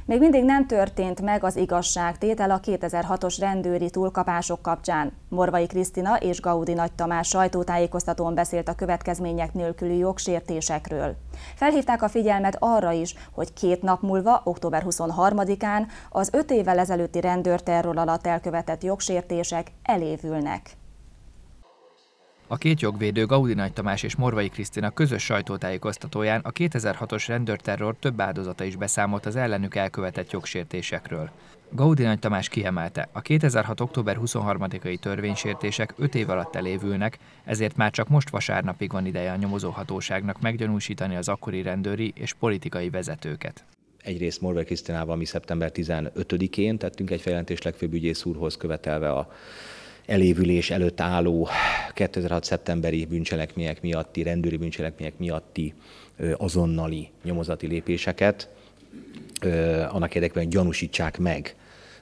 Még mindig nem történt meg az igazságtétel a 2006-os rendőri túlkapások kapcsán. Morvai Krisztina és Gaudi Nagy Tamás sajtótájékoztatón beszélt a következmények nélküli jogsértésekről. Felhívták a figyelmet arra is, hogy 2 nap múlva, október 23-án az 5 évvel ezelőtti rendőrterror alatt elkövetett jogsértések elévülnek. A két jogvédő, Gaudi Nagy Tamás és Morvai Krisztina közös sajtótájékoztatóján a 2006-os rendőrterror több áldozata is beszámolt az ellenük elkövetett jogsértésekről. Gaudi Nagy Tamás kiemelte, a 2006. október 23-ai törvénysértések 5 év alatt elévülnek, ezért már csak most vasárnapig van ideje a nyomozóhatóságnak meggyanúsítani az akkori rendőri és politikai vezetőket. Egyrészt Morvai Krisztinával mi szeptember 15-én tettünk egy feljelentést legfőbb ügyész úrhoz, követelve a elévülés előtt álló 2006. szeptemberi bűncselekmények miatti, rendőri bűncselekmények miatti azonnali nyomozati lépéseket, annak érdekében, hogy gyanúsítsák meg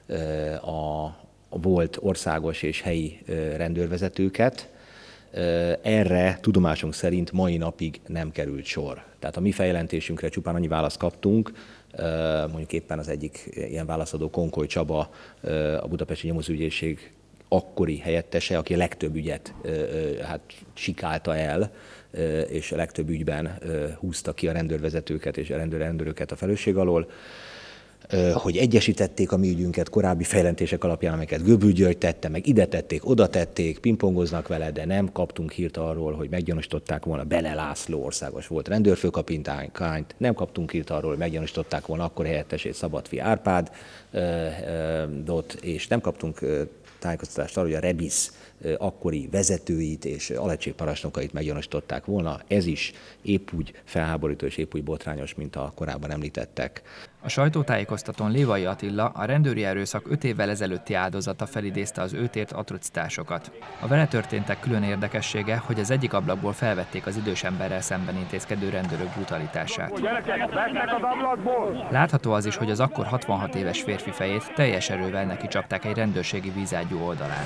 a volt országos és helyi rendőrvezetőket. Erre tudomásunk szerint mai napig nem került sor. Tehát a mi feljelentésünkre csupán annyi választ kaptunk, mondjuk éppen az egyik ilyen válaszadó, Konkoly Csaba, a Budapesti Nyomozóügyészség akkori helyettese, aki a legtöbb ügyet sikálta el, és a legtöbb ügyben húzta ki a rendőrvezetőket és a rendőröket a felelősség alól, hogy egyesítették a mi ügyünket korábbi fejlentések alapján, amelyeket Göbül György tette, meg ide tették, oda tették, pingpongoznak vele, de nem kaptunk hírt arról, hogy meggyanúsították volna Bele László országos volt rendőrfőkapitányt, nem kaptunk hírt arról, hogy meggyanúsították volna akkor helyettesét Szabadfi Árpádot, és nem kaptunk tájékoztatást arról, hogy a Rebisz akkori vezetőit és alegységparancsnokait meggyanúsították volna. Ez is épp úgy felháborító és épp úgy botrányos, mint a korábban említettek. A sajtótájékoztatón Lévai Attila, a rendőri erőszak 5 évvel ezelőtti áldozata felidézte az őt ért atrocitásokat. A vele történtek külön érdekessége, hogy az egyik ablakból felvették az idős emberrel szemben intézkedő rendőrök brutalitását. Látható az is, hogy az akkor 66 éves férfi fejét teljes erővel neki csapták egy rendőrségi vízágyú oldalán.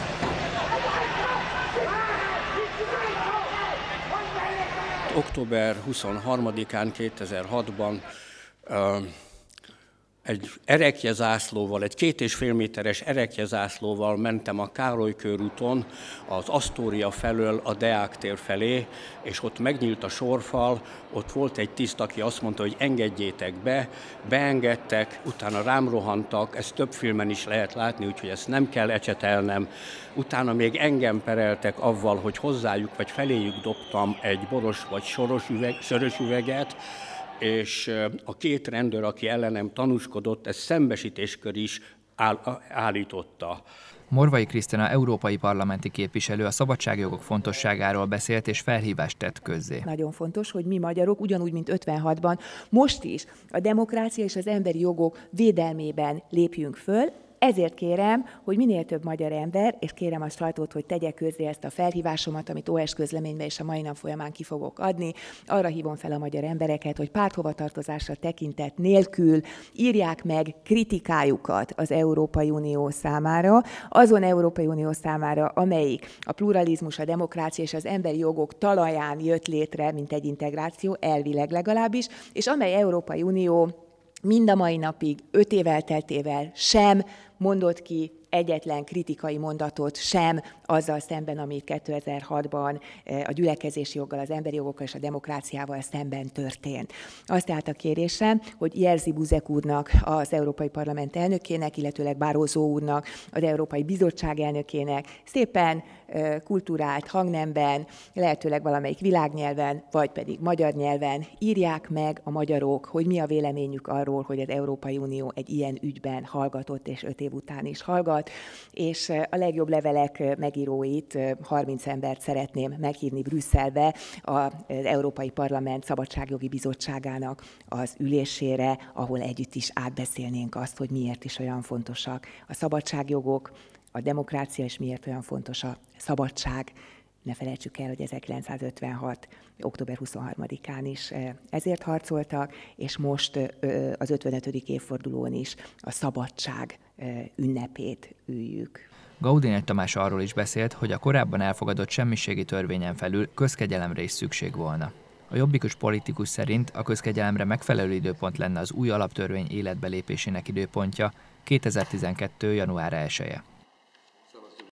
Október 23-án 2006-ban egy erekjezászlóval, egy 2,5 méteres erekjezászlóval mentem a Károly körúton az Asztória felől a Deák tér felé, és ott megnyílt a sorfal, ott volt egy tiszt, aki azt mondta, hogy engedjétek be, beengedtek, utána rám rohantak, ezt több filmen is lehet látni, úgyhogy ezt nem kell ecsetelnem. Utána még engem pereltek avval, hogy hozzájuk vagy feléjük dobtam egy boros vagy sörös üveget, és a 2 rendőr, aki ellenem tanúskodott, ezt szembesítéskor is állította. Morvai Krisztina európai parlamenti képviselő a szabadságjogok fontosságáról beszélt és felhívást tett közzé. Nagyon fontos, hogy mi magyarok, ugyanúgy, mint 56-ban, most is a demokrácia és az emberi jogok védelmében lépjünk föl. Ezért kérem, hogy minél több magyar ember, és kérem a sajtót, hogy tegye közzé ezt a felhívásomat, amit OS közleményben és a mai nap folyamán ki fogok adni. Arra hívom fel a magyar embereket, hogy párthovatartozásra tekintet nélkül írják meg kritikájukat az Európai Unió számára, azon Európai Unió számára, amelyik a pluralizmus, a demokrácia és az emberi jogok talaján jött létre, mint egy integráció, elvileg legalábbis, és amely Európai Unió mind a mai napig, 5 év elteltével sem mondott ki egyetlen kritikai mondatot sem azzal szemben, ami 2006-ban a gyülekezési joggal, az emberi jogokkal és a demokráciával szemben történt. Azt tehát a kérésem, hogy Jerzy Buzek úrnak, az Európai Parlament elnökének, illetőleg Barroso úrnak, az Európai Bizottság elnökének szépen kulturált hangnemben, lehetőleg valamelyik világnyelven, vagy pedig magyar nyelven írják meg a magyarok, hogy mi a véleményük arról, hogy az Európai Unió egy ilyen ügyben hallgatott, és 5 év után is hallgat, és a legjobb levelek megíróit, 30 embert szeretném meghívni Brüsszelbe az Európai Parlament Szabadságjogi Bizottságának az ülésére, ahol együtt is átbeszélnénk azt, hogy miért is olyan fontosak a szabadságjogok, a demokrácia, és miért olyan fontos a szabadság. Ne felejtsük el, hogy 1956. október 23-án is ezért harcoltak, és most az 55. évfordulón is a szabadság ünnepét üljük. Gaudi Nagy Tamás arról is beszélt, hogy a korábban elfogadott semmiségi törvényen felül közkegyelemre is szükség volna. A jobbikus politikus szerint a közkegyelemre megfelelő időpont lenne az új alaptörvény életbelépésének időpontja, 2012. január 1-e.